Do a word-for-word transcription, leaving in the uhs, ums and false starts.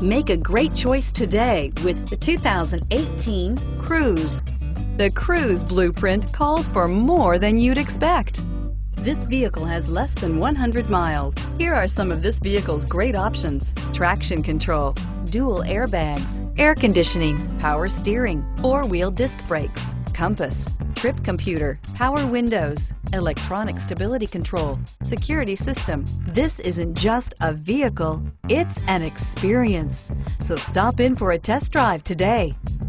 Make a great choice today with the two thousand eighteen Cruze. The Cruze blueprint calls for more than you'd expect. This vehicle has less than one hundred miles. Here are some of this vehicle's great options: traction control, dual airbags, air conditioning, power steering, four-wheel disc brakes, compass, trip computer, power windows, electronic stability control, security system. This isn't just a vehicle, it's an experience. So stop in for a test drive today.